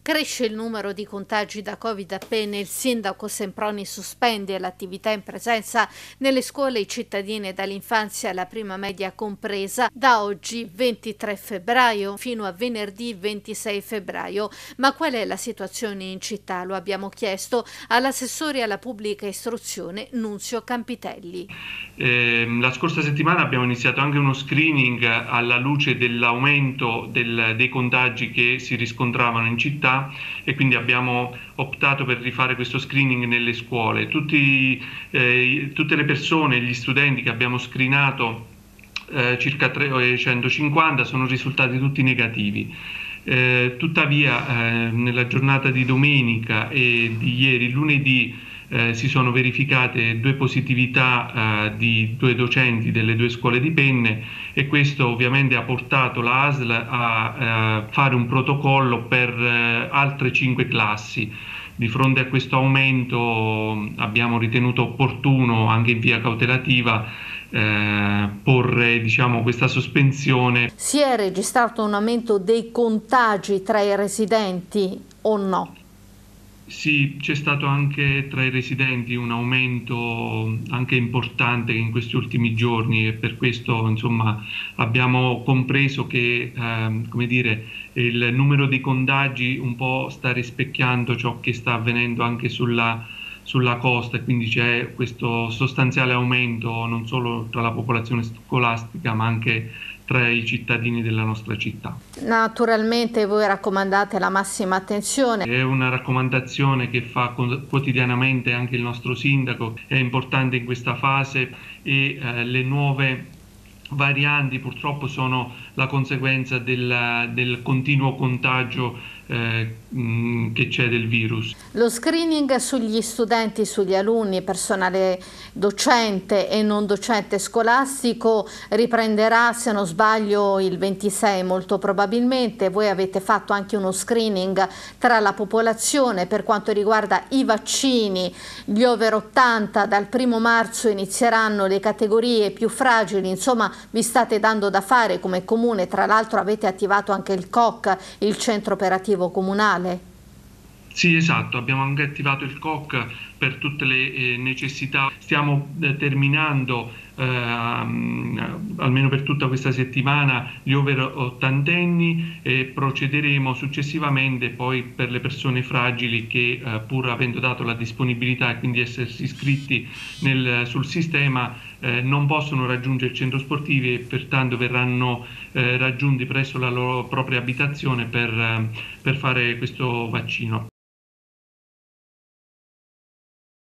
Cresce il numero di contagi da Covid a Penne. Il sindaco Semproni sospende l'attività in presenza nelle scuole cittadine dall'infanzia alla prima media compresa da oggi 23 febbraio fino a venerdì 26 febbraio. Ma qual è la situazione in città? Lo abbiamo chiesto all'assessore alla pubblica istruzione Nunzio Campitelli. La scorsa settimana abbiamo iniziato anche uno screening alla luce dell'aumento dei contagi che si riscontravano in città, e quindi abbiamo optato per rifare questo screening nelle scuole. Tutte le persone, gli studenti che abbiamo screenato, circa 350, sono risultati tutti negativi. Tuttavia nella giornata di domenica e di ieri, lunedì, si sono verificate due positività di due docenti delle due scuole di Penne, e questo ovviamente ha portato la ASL a fare un protocollo per altre 5 classi. Di fronte a questo aumento abbiamo ritenuto opportuno, anche in via cautelativa, porre questa sospensione. Si è registrato un aumento dei contagi tra i residenti o no? Sì, c'è stato anche tra i residenti un aumento anche importante in questi ultimi giorni, e per questo abbiamo compreso che il numero dei contagi un po' sta rispecchiando ciò che sta avvenendo anche sulla costa, e quindi c'è questo sostanziale aumento non solo tra la popolazione scolastica ma anche tra i cittadini della nostra città. Naturalmente voi raccomandate la massima attenzione. È una raccomandazione che fa quotidianamente anche il nostro sindaco. È importante in questa fase, e le nuove varianti purtroppo sono la conseguenza del continuo contagio che c'è del virus. Lo screening sugli studenti, sugli alunni, personale docente e non docente scolastico riprenderà, se non sbaglio, il 26 molto probabilmente. Voi avete fatto anche uno screening tra la popolazione per quanto riguarda i vaccini, gli over 80, dal 1° marzo inizieranno le categorie più fragili, insomma vi state dando da fare come comune. Tra l'altro avete attivato anche il COC, il centro operativo comunale. Sì, esatto, abbiamo anche attivato il COC per tutte le necessità. Stiamo terminando, almeno per tutta questa settimana, gli over ottantenni, e procederemo successivamente poi per le persone fragili che, pur avendo dato la disponibilità e quindi essersi iscritti sul sistema, non possono raggiungere il centro sportivo, e pertanto verranno raggiunti presso la loro propria abitazione per fare questo vaccino.